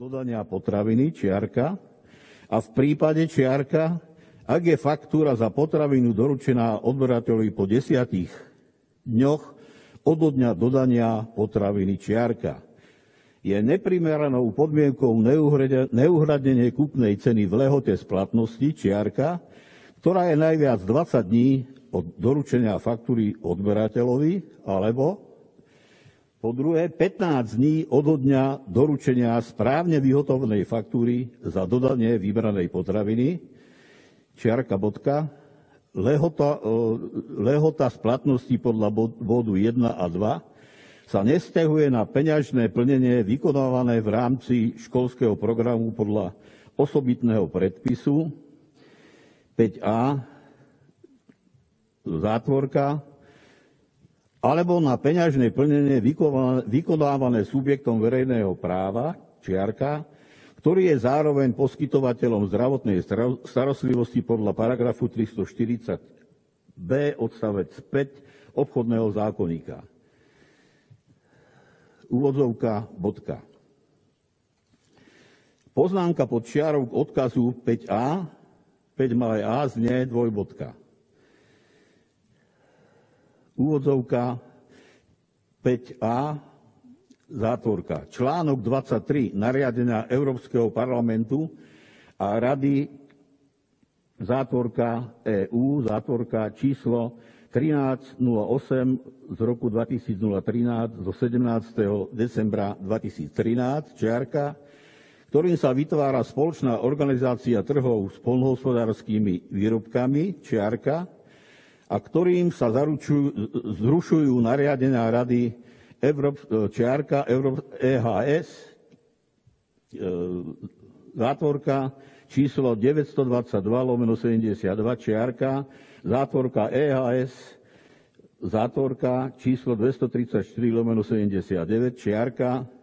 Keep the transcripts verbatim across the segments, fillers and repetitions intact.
dodania potraviny, čiarka, a v prípade čiarka, ak je faktúra za potravinu doručená odberateľovi po desiatich dňoch od dňa dodania potraviny, čiarka. Je neprimeranou podmienkou neuhradenie kúpnej ceny v lehote splatnosti, čiarka, ktorá je najviac dvadsať dní od doručenia faktúry odberateľovi, alebo po druhé, pätnásť dní od dňa doručenia správne vyhotovenej faktúry za dodanie vybranej potraviny, čiarka bodka, lehota, lehota splatnosti podľa bodu jeden a dva sa nesťahuje na peňažné plnenie vykonávané v rámci školského programu podľa osobitného predpisu, päť a, zátvorka, alebo na peňažné plnenie vykonávané subjektom verejného práva, čiarka, ktorý je zároveň poskytovateľom zdravotnej starostlivosti podľa paragrafu tristoštyridsať b odstavec päť obchodného zákonníka. Úvodzovka, bodka. Poznámka pod čiarou k odkazu päť a, päť malé a znie dvojbodka. Úvodzovka päť a, zátvorka. Článok dvadsaťtri nariadenia Európskeho parlamentu a Rady, zátvorka é ú, zátvorka číslo trinásť nula osem z roku dvetisíctrinásť zo sedemnásteho decembra dvetisíctrinásť, čiarka, ktorým sa vytvára spoločná organizácia trhov s poľnohospodárskymi výrobkami, čiarka, a ktorým sa zaručujú, zrušujú nariadenia Rady Európ, čiarka Európ, é há es, zátvorka číslo deväťstodvadsaťdva lomeno sedemdesiatdva, čiarka, zátvorka é há es, zátvorka číslo dvestotridsaťštyri lomeno sedemdesiatdeväť, čiarka,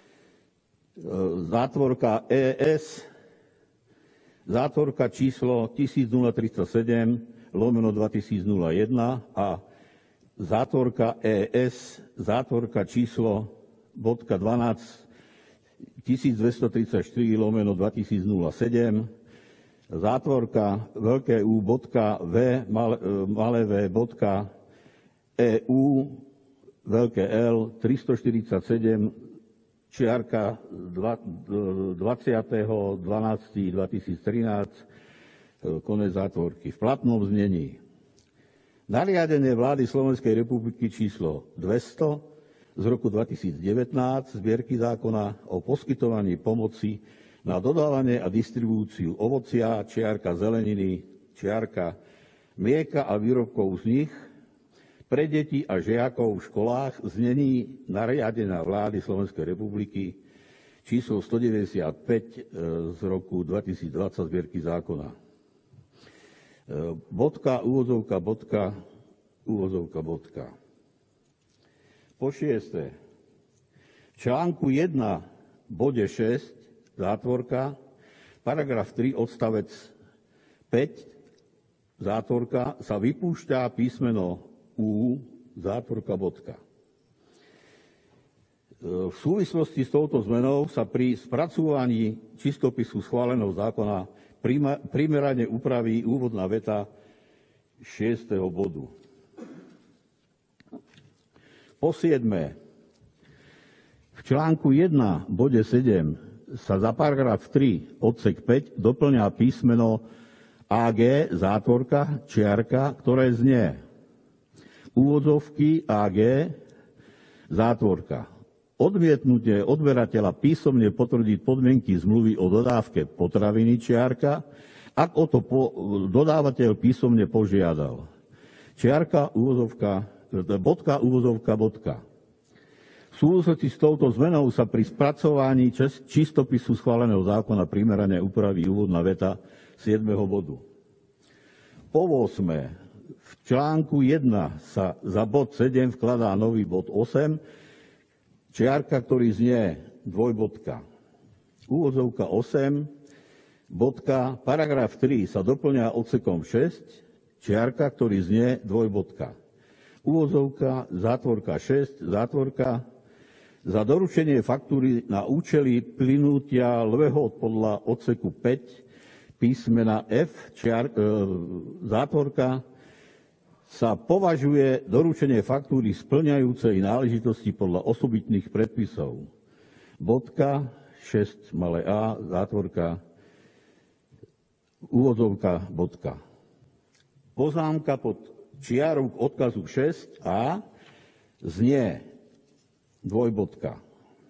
zátvorka é es, zátvorka číslo tisíctridsaťsedem lomeno dvetisícjeden a zátvorka é es, zátvorka číslo bodka dvanásť tisícdvestotridsaťštyri lomeno dvetisícsedem, zátvorka veľké U bodka V malé V bodka é ú veľké L tristoštyridsaťsedem čiarka dvadsiateho dvanásteho dvetisíctrinásť, konec zátvorky. V platnom znení. Nariadenie vlády Slovenskej republiky číslo dvesto z roku dvetisícdevätnásť zbierky zákona o poskytovaní pomoci na dodávanie a distribúciu ovocia, čiarka zeleniny, čiarka mlieka a výrobkov z nich pre deti a žiakov v školách znení nariadenia vlády Slovenskej republiky číslo stodeväťdesiatpäť z roku dvetisícdvadsať zbierky zákona. Bodka, úvodzovka, bodka, úvodzovka, bodka. Po šieste, v článku jeden, bode šesť, zátvorka, paragraf tri, odstavec päť, zátvorka, sa vypúšťa písmeno U, zátvorka, bodka. V súvislosti s touto zmenou sa pri spracúvaní čistopisu schváleného zákona primerane upraví úvodná veta šiesteho bodu. Po siedme, v článku jeden, bode sedem sa za paragraf tri, odsek päť doplňa písmeno á gé, zátvorka, čiarka, ktoré znie úvodzovky á gé, zátvorka. Odmietnutie odberateľa písomne potvrdiť podmienky zmluvy o dodávke potraviny, čiarka, ak o to po, dodávateľ písomne požiadal. Čiarka, úvozovka, bodka, úvozovka, bodka. V súvislosti s touto zmenou sa pri spracovaní čistopisu schváleného zákona primerane upraví úvodná veta siedmeho bodu. Po ôsme, v článku jeden sa za bod sedem vkladá nový bod osem, čiarka, ktorý znie dvojbodka. Úvodzovka osem, bodka, paragraf tri sa doplňa odsekom šesť, čiarka, ktorý znie dvojbodka. Úvodzovka, zátvorka šesť, zátvorka, za doručenie faktúry na účely plynutia lehôt podľa odseku päť písmena F, čiar, e, zátvorka, sa považuje doručenie faktúry splňajúcej náležitosti podľa osobitných predpisov. Bodka, šesť malé a, zátvorka, úvodzovka, bodka. Poznámka pod čiarou k odkazu šesť a znie dvojbodka.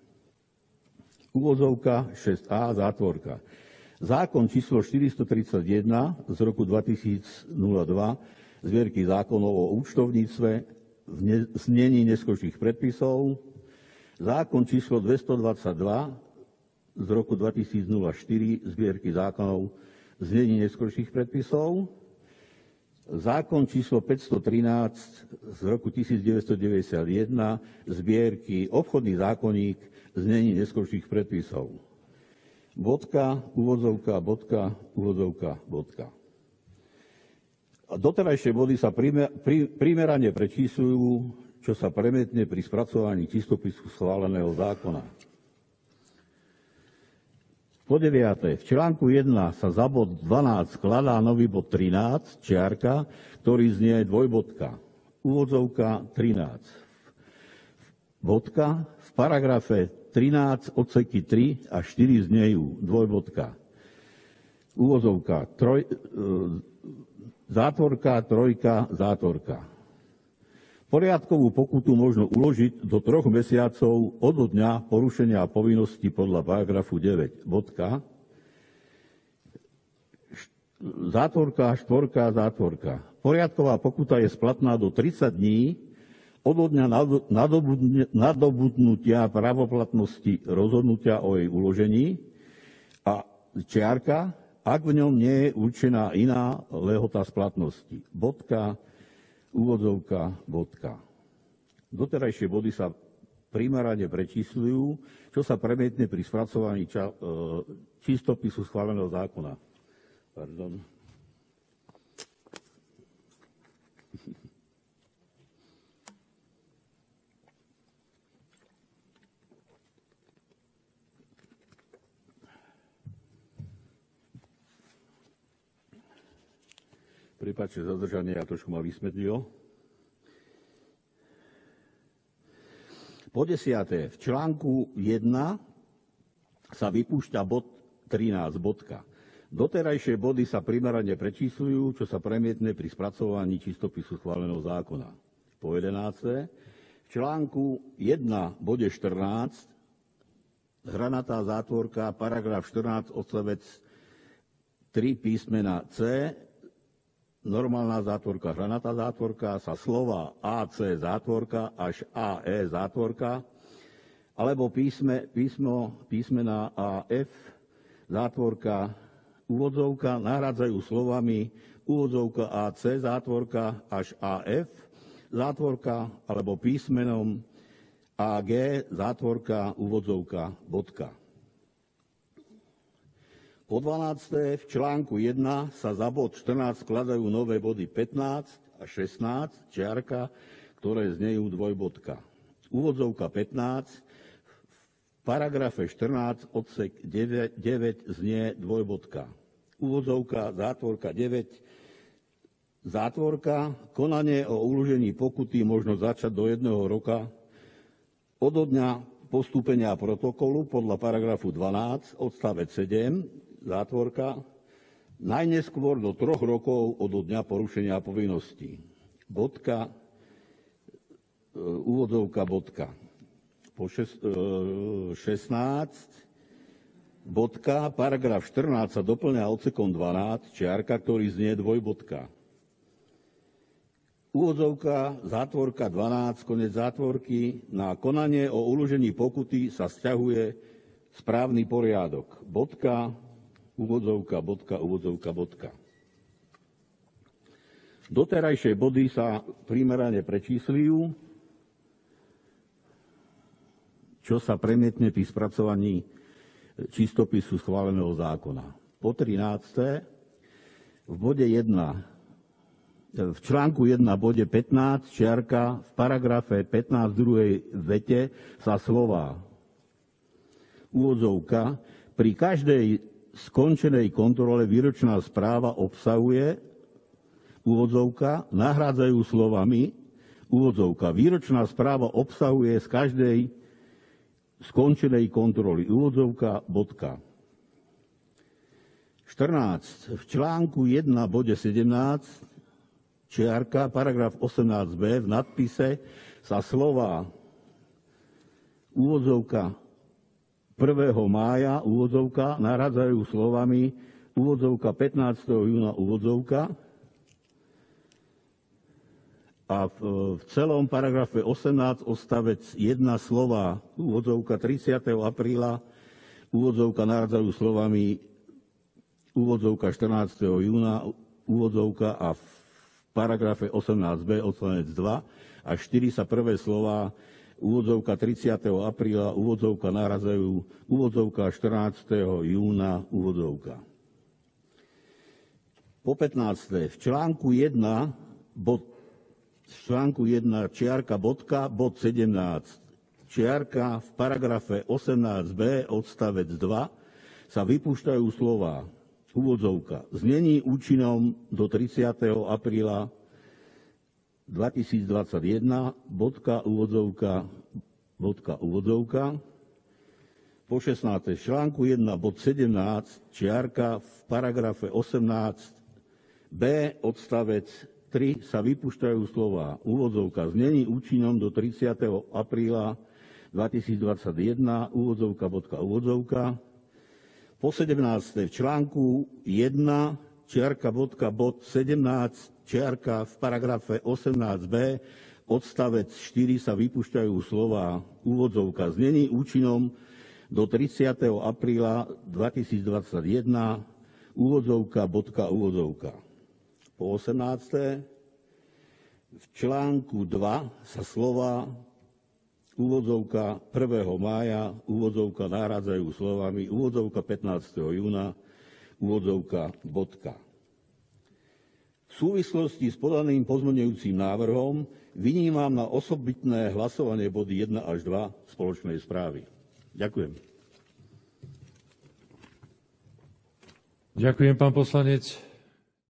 Úvodzovka šesť a, zátvorka. Zákon číslo štyristotridsaťjeden z roku dvetisícdva zbierky zákonov o účtovníctve v znení neskorších predpisov, zákon číslo dvestodvadsaťdva z roku dvetisícštyri zbierky zákonov v znení neskorších predpisov, zákon číslo päťstotrinásť z roku devätnásťstodeväťdesiatjeden zbierky obchodný zákonník v znení neskorších predpisov. Bodka, úvodzovka, bodka, úvodzovka, bodka. Doterajšie body sa primerane prečíslujú, čo sa premietne pri spracovaní čistopisu schváleného zákona. Po deviate, v článku jeden sa za bod dvanásť skladá nový bod trinásť, čiarka, ktorý znie dvojbodka. Úvodzovka trinásť. Bodka, v paragrafe trinásť odseky tri a štyri znejú dvojbodka. Úvodzovka troj, e, Zátvorka, trojka, zátvorka. Poriadkovú pokutu možno uložiť do troch mesiacov od dňa porušenia povinnosti podľa paragrafu deväť. Bodka. Zátvorka, štvorka, zátvorka. Poriadková pokuta je splatná do tridsať dní od dňa nadobudnutia pravoplatnosti rozhodnutia o jej uložení a čiarka, ak v ňom nie je určená iná lehota splatnosti. Bodka, úvodzovka, bodka. Doterajšie body sa primerane prečíslujú, čo sa premietne pri spracovaní ča, e, čistopisu schváleného zákona. Pardon. Prepáčte zadržanie, ja trošku ma vysmetlilo. Po desiate, v článku jeden sa vypúšťa bod trinásť. Bodka. Doterajšie body sa primerane prečíslujú, čo sa premietne pri spracovaní čistopisu schváleného zákona. Po jedenáste, v článku jeden, bode štrnásť, hranatá zátvorka, paragraf štrnásť, odsek tri písmena C, normálna zátvorka, hranatá zátvorka, sa slova á cé zátvorka až á é zátvorka, alebo písme, písmo, písmena á ef zátvorka, úvodzovka nahradzajú slovami úvodzovka á cé zátvorka až á ef zátvorka, alebo písmenom á gé zátvorka, úvodzovka, bodka. Po dvanáste, v článku jeden sa za bod štrnásť skladajú nové body pätnásť a šestnásť, čiarka, ktoré znejú dvojbodka. Úvodzovka pätnásť, v paragrafe štrnásť, odsek deväť, deväť znie dvojbodka. Úvodzovka, zátvorka deväť, zátvorka, konanie o uložení pokuty možno začať do jedného roka odo dňa postúpenia protokolu podľa paragrafu dvanásť, odstavec sedem, zátvorka, najneskôr do troch rokov od dňa porušenia povinností. Bodka, úvodzovka, bodka. Po šestnásť, bodka, paragraf štrnásť sa doplňa odsekom dvanásť, čiarka, ktorý znie dvojbodka. Úvodzovka, zátvorka dvanásť, konec zátvorky, na konanie o uložení pokuty sa sťahuje správny poriadok. Bodka, úvodzovka, bodka, úvodzovka, bodka. Doterajšie body sa primerane prečíslujú, čo sa premietne pri spracovaní čistopisu schváleného zákona. Po trináste, v bode jeden v článku jeden bode pätnásť, čiarka, v paragrafe pätnásť v druhej vete sa slová úvodzovka, pri každej skončenej kontrole výročná správa obsahuje úvodzovka, nahrádzajú slovami úvodzovka. Výročná správa obsahuje z každej skončenej kontroly úvodzovka bodka. štrnásť. V článku jeden bode sedemnásť, čiarka, paragraf osemnásť bé, v nadpise sa slova úvodzovka prvého mája, úvodzovka, nahrádzajú slovami úvodzovka pätnásteho júna, úvodzovka. A v, v celom paragrafe osemnásť odstavec jeden slova úvodzovka tridsiateho apríla, úvodzovka nahrádzajú slovami úvodzovka štrnásteho júna, úvodzovka a v paragrafe osemnásť bé odstavec dva a štyri sa prvé slova úvodzovka tridsiateho apríla, úvodzovka nahradzajú úvodzovka štrnásteho júna, úvodzovka. Po pätnáste. V článku jeden, bod, v článku jeden čiarka bodka, bod sedemnásť, čiarka v paragrafe osemnásť bé odstavec dva sa vypúšťajú slova úvodzovka znení účinnom do tridsiateho apríla dvetisícdvadsaťjeden, bodka, úvodzovka, bodka, úvodzovka. Po šestnáste. V článku jeden, bod sedemnásť, čiarka v paragrafe osemnásť bé, odstavec tri sa vypúšťajú slova úvodzovka znení účinnom do tridsiateho apríla dvetisícdvadsaťjeden, úvodzovka, bodka, úvodzovka. Po sedemnáste. V článku jeden, čiarka, bodka, bod sedemnásť, čiarka v paragrafe osemnásť bé, odstavec štyri sa vypúšťajú slova úvodzovka znení účinnom do tridsiateho apríla dvetisícdvadsaťjeden, úvodzovka, bodka, úvodzovka. Po osemnáste. V článku dva sa slova úvodzovka prvého mája, úvodzovka nahrádzajú slovami úvodzovka pätnásteho júna, úvodzovka, bodka. V súvislosti s podaným pozmeňujúcim návrhom vynímam na osobitné hlasovanie body jeden až dva spoločnej správy. Ďakujem. Ďakujem, pán poslanec.